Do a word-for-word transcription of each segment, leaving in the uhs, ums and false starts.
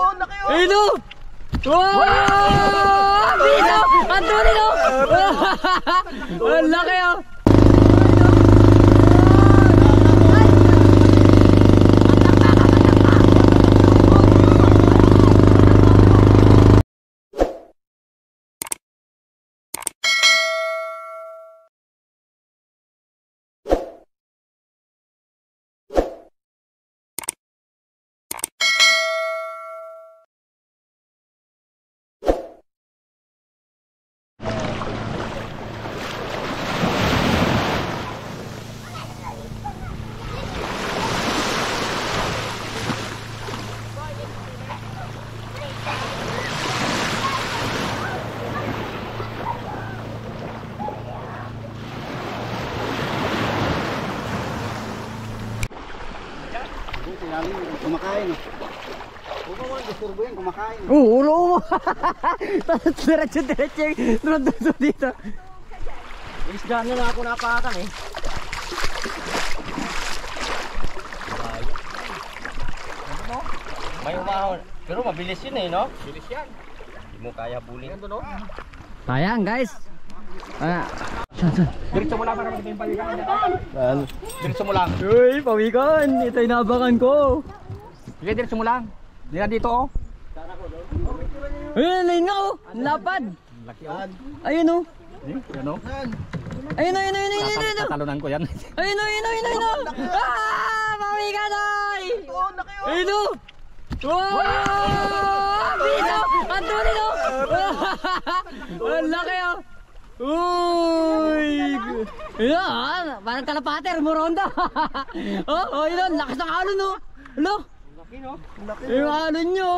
Ayun o! Wow! Bino! Ang tuloy o! Ang laki o! Kumakain. Huwag mo disturbo yan, kumakain. Oo, ulo mo. Tapos diretso-diretso yung nandun dito. Isda na lang ako napakan eh. May umahon. Pero mabilis yun eh, no? Mabilis yan. Hindi mo kaya bulin. Sayang guys. Ah. Diretso mo lang para maging pawikan. Diretso mo lang. Uy, pawikan. Ito yung nabakan ko. Sige, diretso mo lang. Hindi na dito oh. Ayun, ayun nga oh. Lapad. Laki oh. Ayun oh. Eh, ano? Ayun, ayun, ayun, ayun, ayun. Tatalunan ko yan. Ayun, ayun, ayun, ayun. Ah, pawikan ay. Ayun oh. Wow! Bino! Ang tuloy o! Ang laki o! Uy! Ayan! Parang kalapater, moronda! Oh, oh, yun! Lakas ng alon no! Alo! Yung alon nyo!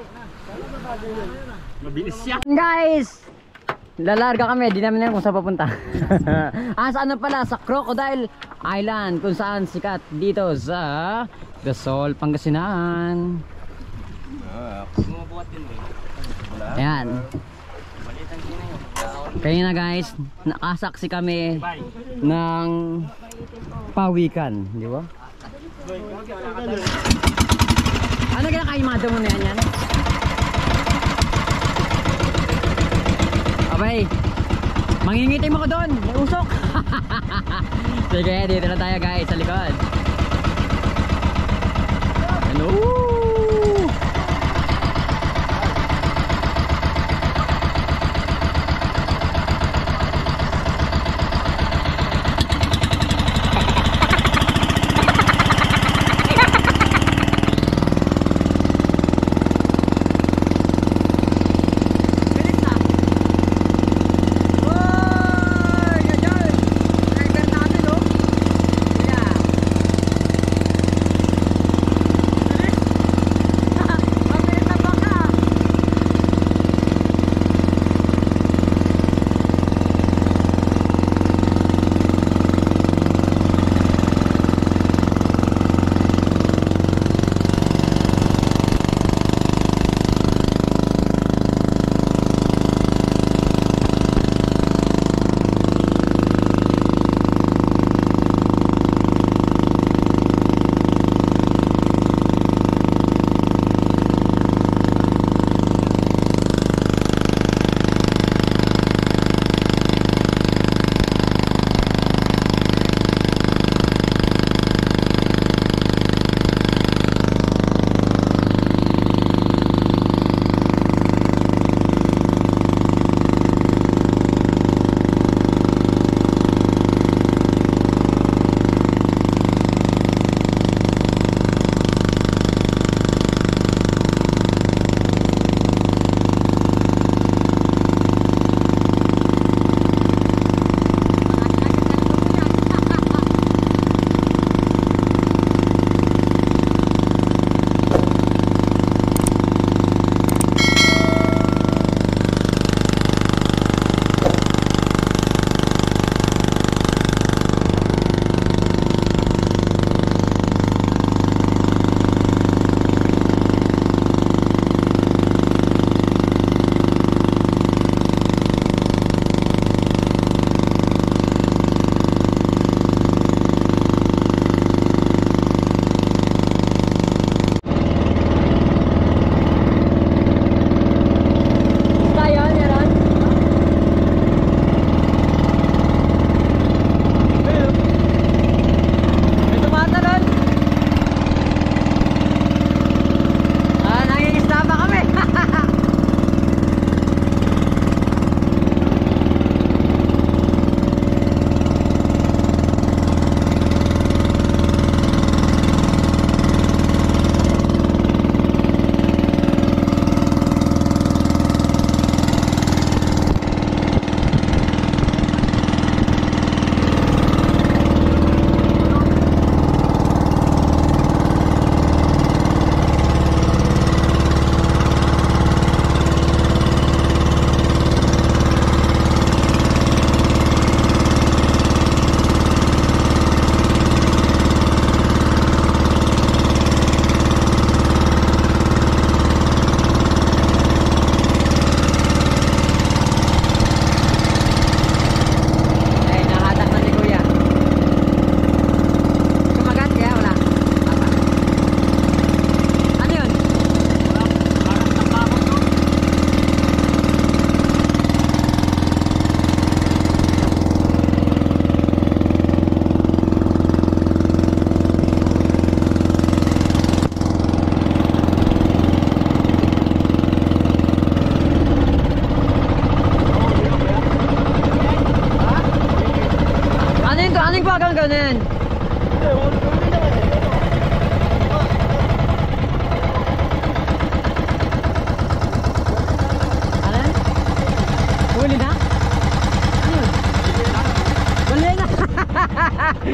Mabilis siya. Guys! Lalarga kami, di namin alam kung saan papunta. Ah, saan na pala? Sa Crocodile Island, kung saan sikat dito sa Gasol, Pangasinan. Ayan. Kaya na guys, nakasaksi kami ng pawikan, di ba? Ano kinakaimado mo na yan yan? Abay, mangingitim ako doon, may usok. Sige, dito na tayo guys, sa likod. Hello!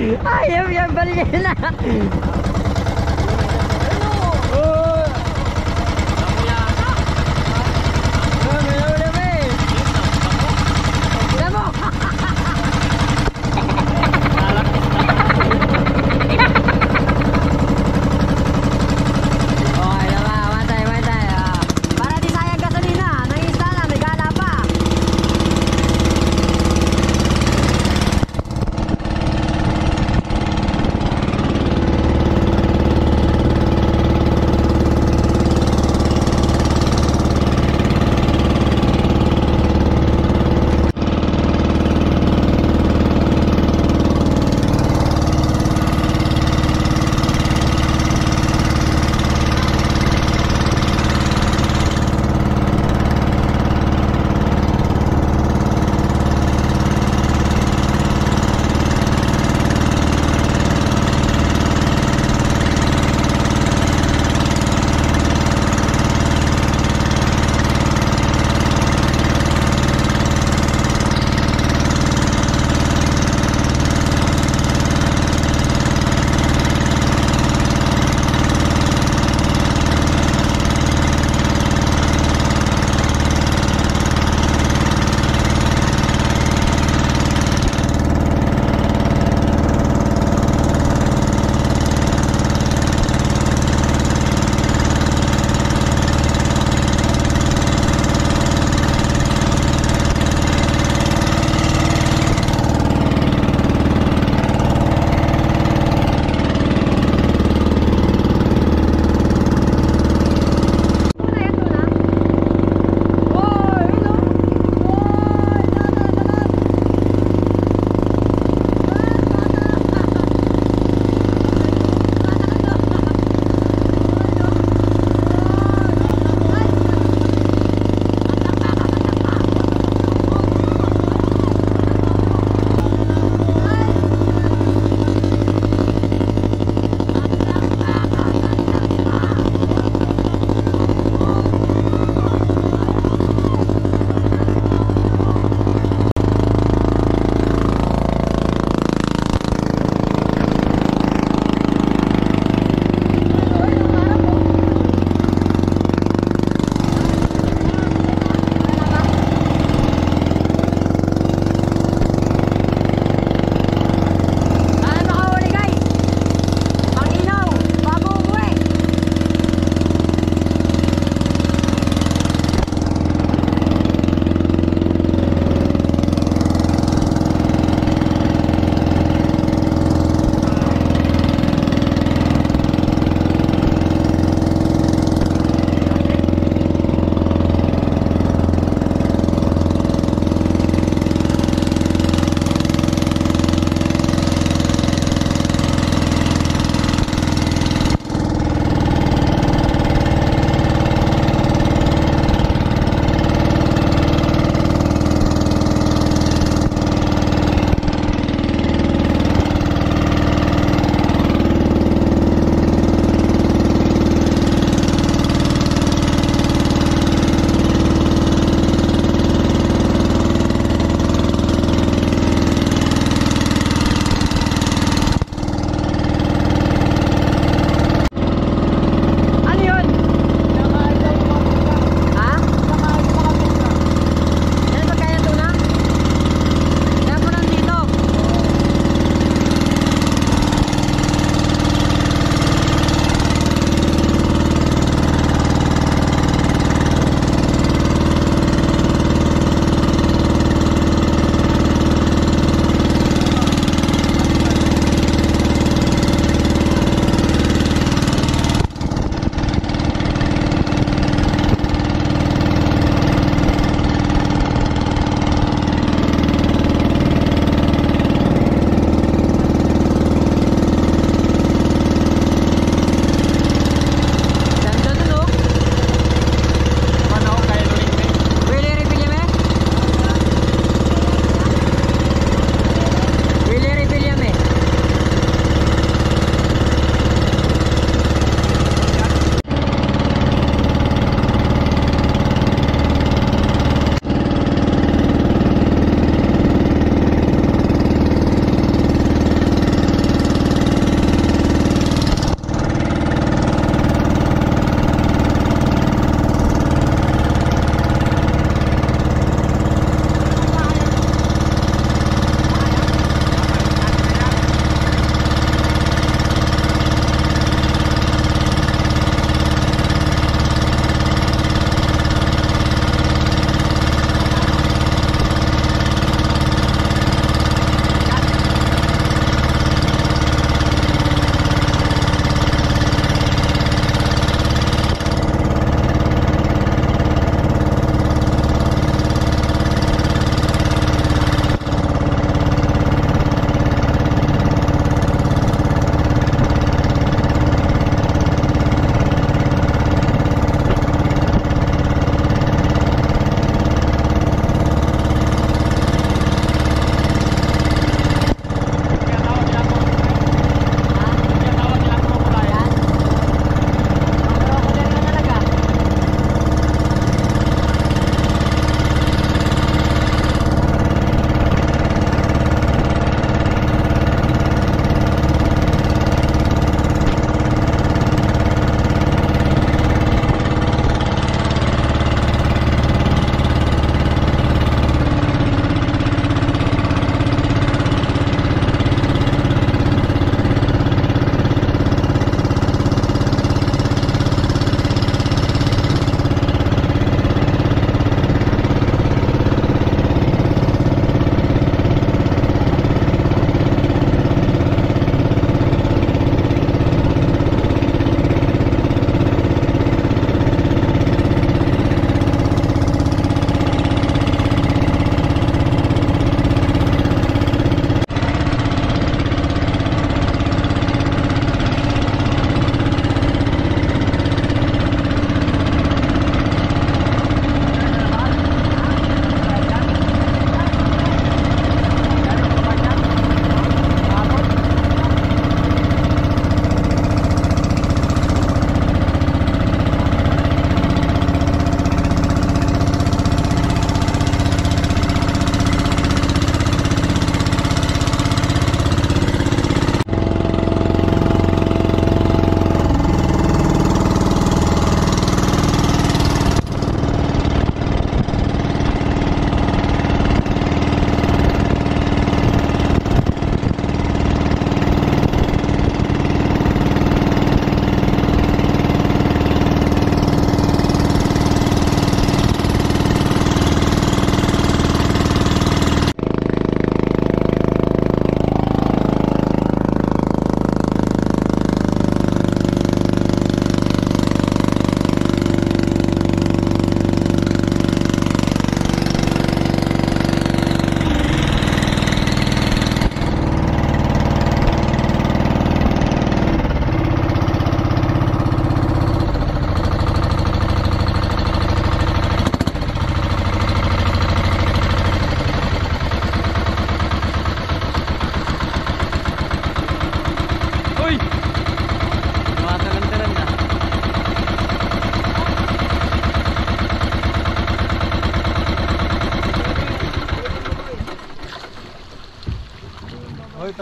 Ayaw yan, balik na. Oh. Dami, dami. Damo. Okay na ba? Matay, matay. Ah. Para di sayang gasolina. Nangista na, may gana pa.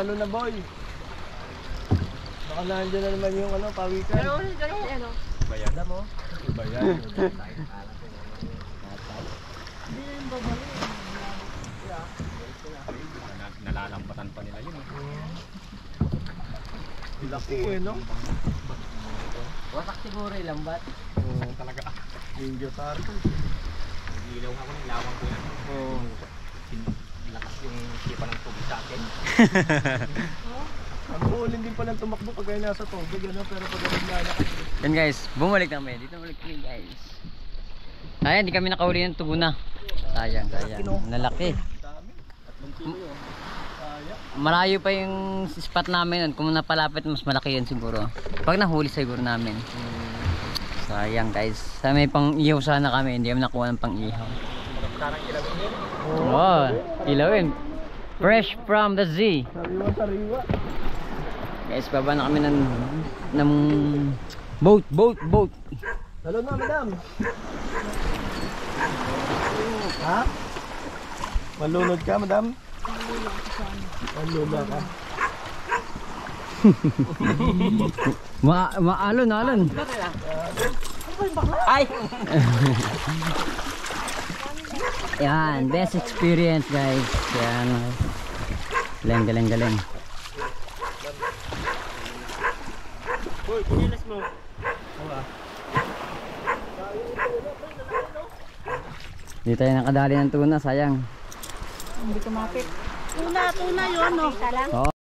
talo na boy. Baka nandiyan na naman yung ano, pawikan. Pero ganun ano? Bayan. Alam mo? Bayan. Nalalambatan pa nila yun. Laki eh, no? Wasak siguro yung lambat. Oo. Talaga. Ninja Turtle. Ilaw ako ng lawang ko yan. Oo. Lakas yung sipa ng tubig sa akin. Ang ulin din palang tumakbo pag ay nasa tubig, ano? Pero pag ay nalakas. Yan guys, bumalik na kami. Dito bumalik kami guys. Ayan, hindi kami nakauli ng tuna. Sayang, sayang. Nalaki. Dami. Tatlong kilo yun. Kaya. Malayo pa yung spot namin. Kung napalapit, mas malaki yan siguro. Pag nahuli siguro namin. Sayang guys. Sa may pang ihaw sana kami. Hindi kami nakuha ng pang ihaw. Parang kilawin yun. Oh, ilawin. Fresh from the sea. Sariwa, sariwa. Guys, baba na kami ng, ng boat, boat, boat. Talo na, madam. Ha? Malunod ka, madam? Malunod ka. Ma maalon, alon. Ay! Yan, best experience guys. Yan. Galing, galing, galing. Boy, pinilas mo. Dito tayo nakadali ng tuna, sayang. Hindi kumapit. Tuna, tuna yun, no? Oo.